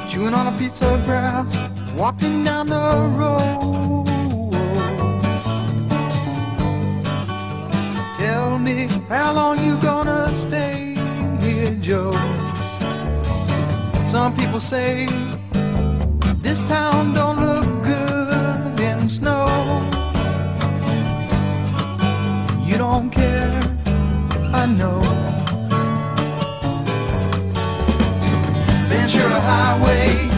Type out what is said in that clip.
chewing on a piece of grass, walking down the road. Tell me, how long you gonna stay here, Joe? Some people say this town don't look good in snow. You don't care, I know. Ventura Highway